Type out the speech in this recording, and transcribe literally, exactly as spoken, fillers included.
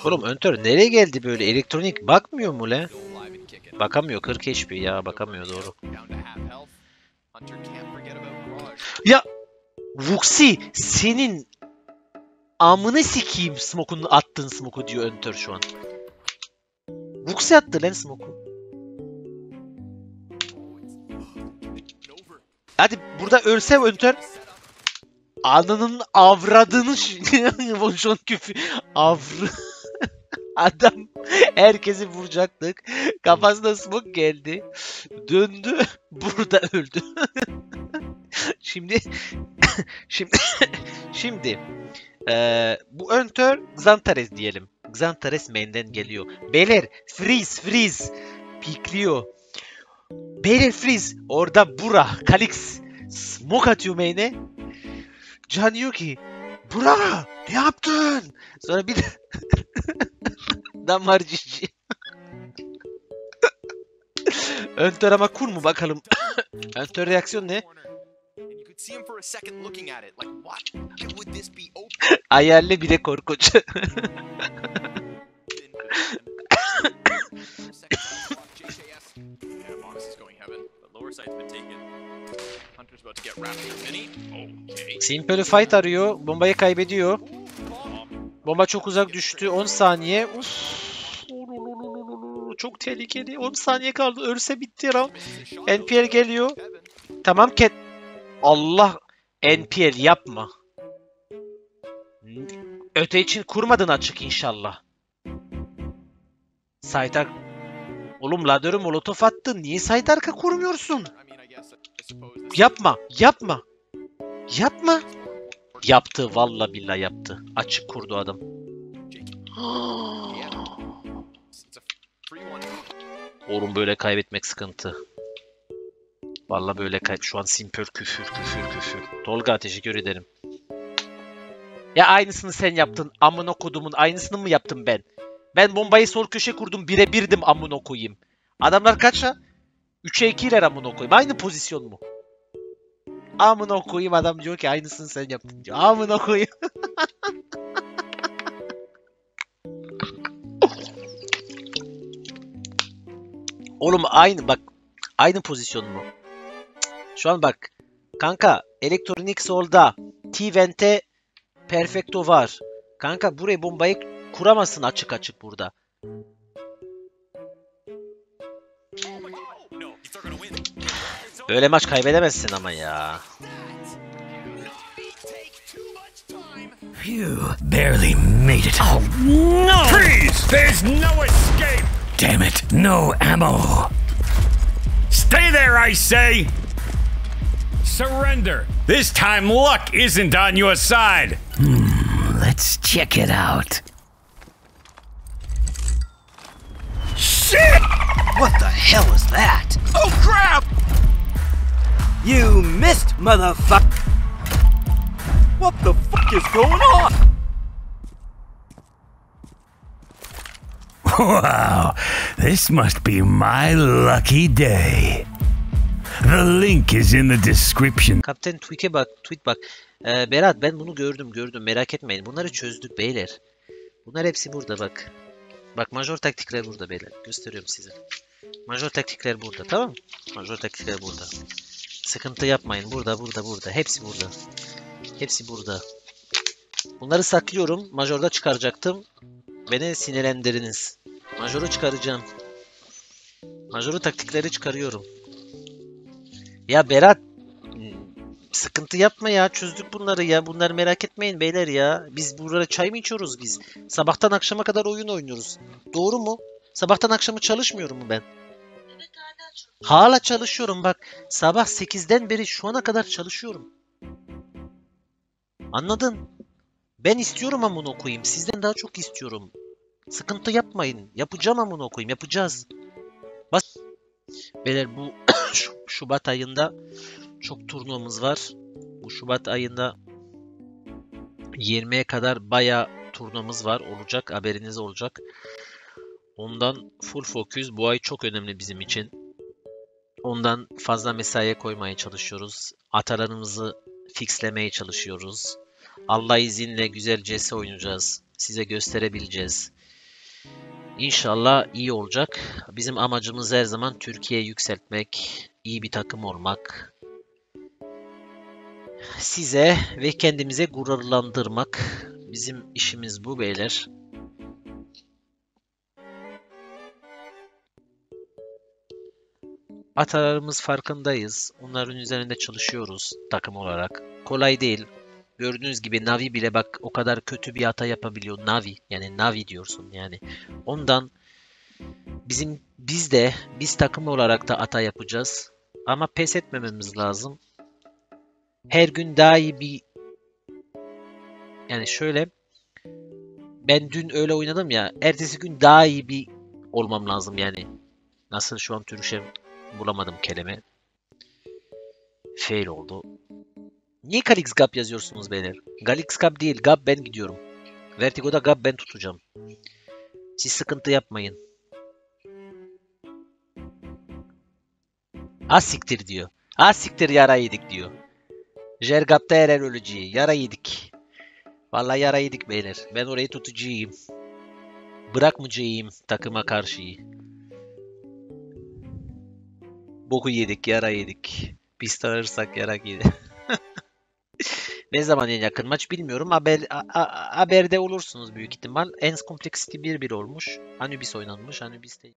Oğlum Öntör nereye geldi böyle? Elektronik bakmıyor mu le? Bakamıyor. kırk H P ya, bakamıyor doğru. Ya Vuxi senin amını sikeyim smoke'unu attın smoke'u diyor Öntör şu an. Vuxi attı lan smoke'u. Hadi burada ölse Öntör. Ananın avradını şu an küfür. Avr... Adam herkesi vuracaktık. Kafasına smoke geldi. Döndü. Burada öldü. Şimdi şimdi şimdi ee, bu Öntör Xantares diyelim. Xantares main'den geliyor. Beyler freeze freeze pikliyor. Beyler freeze. Orada Bura Kalix smoke atıyor main'e. Can diyor ki Bura ne yaptın? Sonra bir damar cici. Öntör ama kur mu bakalım? Öntör reaksiyon ne? Ayarlı bir de korkunç. Simple fight arıyor. Bombayı kaybediyor. Bomba çok uzak düştü. on saniye. Uf. Çok tehlikeli. on saniye kaldı. Ölse bitti round. N P L geliyor. Tamam Cat. Allah. N P L yapma. Öte için kurmadın açık inşallah. Saytar. Oğlum ladörü molotof attın. Niye site arka kurmuyorsun? Yapma. Yapma. Yapma. Yaptı. Valla billah yaptı. Açık kurdu adam. Oğlum böyle kaybetmek sıkıntı. Valla böyle kay... Şu an Simper küfür küfür küfür. Tolga teşekkür ederim. Ya aynısını sen yaptın. Amına kodumun aynısını mı yaptım ben? Ben bombayı sol köşe kurdum. bire birdim amına koyayım. Adamlar kaça? üçe ikiler amına koyayım. Aynı pozisyon mu? Amına koyayım adam diyor ki aynısını sen yaptın diyor. Amına koyayım. Oğlum aynı bak. Aynı pozisyon mu? Şu an bak. Kanka elektronik solda. T-Vent'e Perfecto var. Kanka buraya bombayı kuramazsın açık açık burada. Böyle maç kaybedemezsin ama ya. Phew, barely made it. Oh no! Freeze! There's no escape! Damn it, no ammo. Stay there, I say! Surrender. This time luck isn't on your side. Hmm, let's check it out. Shit! What the hell is that? Oh crap! You missed, motherfucker! What the fuck is going on? Wow, this must be my lucky day. The link is in the description. Kapten tweet'e bak, tweet bak. Ee, Berat ben bunu gördüm, gördüm. Merak etmeyin. Bunları çözdük beyler. Bunlar hepsi burada bak. Bak major taktikler burada beyler. Gösteriyorum size. Major taktikler burada, tamam mı? Major taktikler burada. Sıkıntı yapmayın. Burada, burada, burada. Hepsi burada. Hepsi burada. Bunları saklıyorum. Majorda çıkaracaktım. Beni sinirlendiriniz. Majoru çıkaracağım. Majoru taktikleri çıkarıyorum. Ya Berat sıkıntı yapma ya. Çözdük bunları ya. Bunları merak etmeyin beyler ya. Biz burada çay mı içiyoruz biz? Sabahtan akşama kadar oyun oynuyoruz. Doğru mu? Sabahtan akşamı çalışmıyorum mu ben? Evet hala çalışıyorum. Hala çalışıyorum bak. Sabah sekizden beri şu ana kadar çalışıyorum. Anladın? Ben istiyorum amına koyayım. Sizden daha çok istiyorum. Sıkıntı yapmayın. Yapacağım amına koyayım. Yapacağız. Bas. Beyler bu Şubat ayında çok turnuvamız var. Bu Şubat ayında yirmiye kadar bayağı turnuvamız var. Olacak. Haberiniz olacak. Ondan full focus. Bu ay çok önemli bizim için. Ondan fazla mesaiye koymaya çalışıyoruz. Atalarımızı fixlemeye çalışıyoruz. Allah izinle güzel C S oynayacağız. Size gösterebileceğiz. İnşallah iyi olacak. Bizim amacımız her zaman Türkiye'yi yükseltmek, iyi bir takım olmak. Size ve kendimize gururlandırmak. Bizim işimiz bu beyler. Hatalarımız farkındayız. Onların üzerinde çalışıyoruz takım olarak. Kolay değil. Gördüğünüz gibi Navi bile bak o kadar kötü bir hata yapabiliyor. Navi yani Navi diyorsun yani. Ondan bizim biz de biz takım olarak da hata yapacağız. Ama pes etmememiz lazım. Her gün daha iyi bir yani şöyle ben dün öyle oynadım ya. Ertesi gün daha iyi bir olmam lazım yani. Nasıl şu an Türkçe bulamadım kelime. Fail oldu. Niye Galix Gap yazıyorsunuz beyler? Galix Gap değil. Gap ben gidiyorum. Vertigo'da Gap ben tutacağım. Siz sıkıntı yapmayın. Ha siktir diyor. Ha siktir yara yedik diyor. Jergap'ta Eren öleceği. Yara yedik. Vallahi yara yedik beyler. Ben orayı tutacağım. Bırakmayacağım takıma karşıyı. Boku yedik, yara yedik. Pist alırsak yara yedik. Ne zaman en yakın maç bilmiyorum. Haber, a- a- haberde olursunuz büyük ihtimal. Ens Complexity bir bir olmuş. Anubis oynanmış. Anubis de